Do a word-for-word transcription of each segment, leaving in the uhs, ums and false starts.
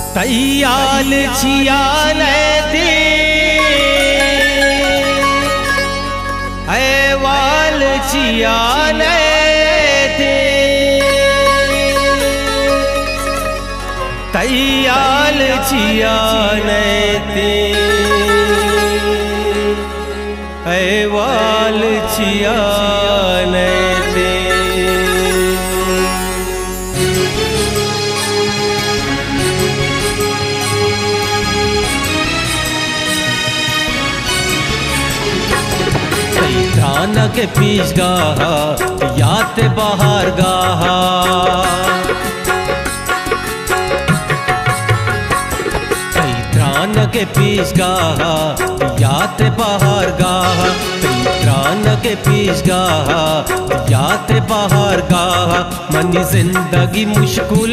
तैयाल छियाले दे ऐवाल छियाले दे तैयाल छियाले दे ऐवाल छियाले दे त्राना के पीछ गाहा यात बाहर गाहा त्राना के पीछ गाहा यात बाहर गाहा त्राना के पीछ गाहा यात बाहर गाहा मनी जिंदगी मुश्किल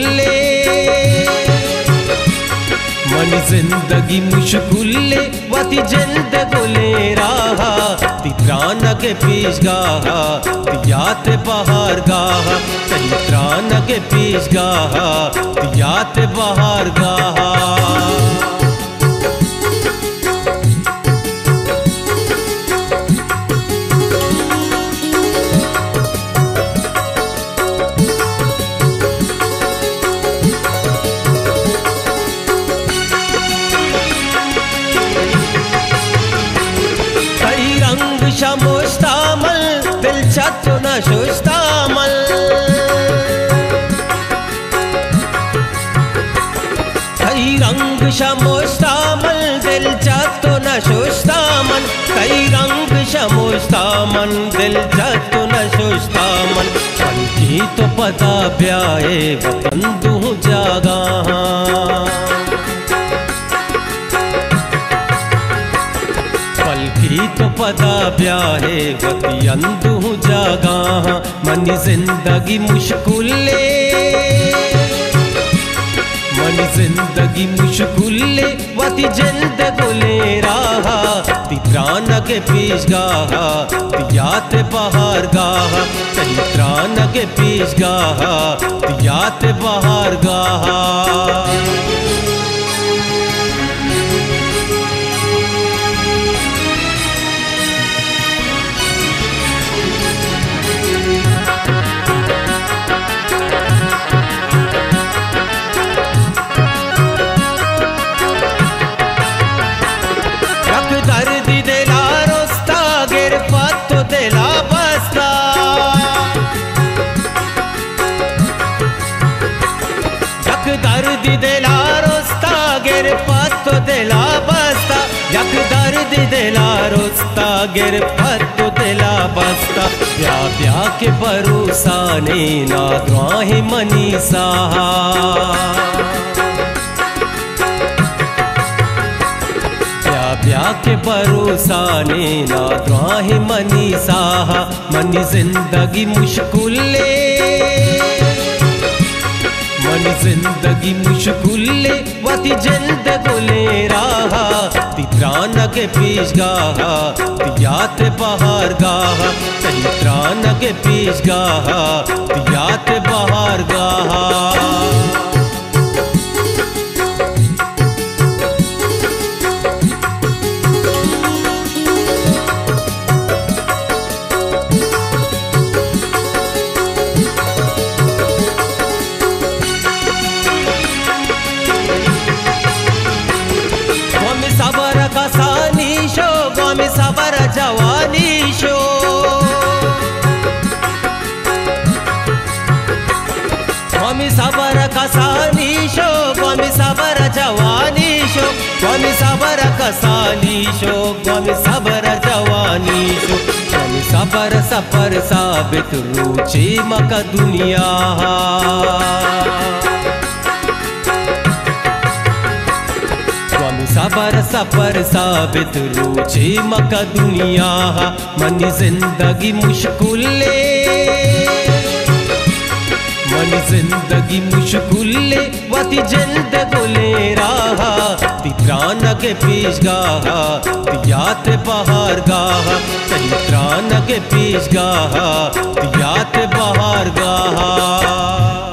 मनी जिंदगी मुश्किल वती जिंद गोले राहा तित्राना के पीछ गाहा यात बाहर गाहा तित्राना के पीछ गाहा यात बाहर गाहा शमुस्तामल दिल छतो न शुस्तामल कई रंग शमुस्तामल दिल छतो न शुस्तामल कई रंग शमुस्तामल दिल छतो न शुस्तामल पलकी तो पता ब्याए वतन दूं जागा पलकी तो पता ब्याहे वती अंदू जागा मनी जिंदगी मुश्किल मनी जिंदगी मुश्किल वती जिंद गोले राहा तित्राना के पीछ गाहा यात बाहर गाहा तित्राना के पीछ गाहा यात बाहर गाहा दर्द दिला रोस्ता गिर पत्तो दिला बस्ता यक दर्द दिला रोस्ता गिर पत्तो दिला बस्ता प्या प्या के भरोसा ने ना द्वाही मनी साहा प्या प्या के भरोसा ने ना द्वाही मनी साहा मनी जिंदगी मुश्किल मनी जिंदगी मुश्किल वती जिंद गोले राहा तित्राना के पीछ गाहा यात बाहर गाहा तित्राना के पीछ गाहा यात बाहर गाहा कसानी शो गोमी सबर जवानी शो गोमी सबर कसानी शो गोमी सबर जवानी शो गोमी सबर कसानी शो गोमी सबर जवानी शो गोमी सबर सफर साबित रुचि मका दुनिया सबर सफर साबित रुचि मका दुनिया मनी जिंदगी मुश्किल मनी जिंदगी मुश्किल वती जिंद गोले राहा तित्राना के पीछ गाहा यात बाहर गाहा तित्राना के पीछ गाहा यात बाहर गाहा।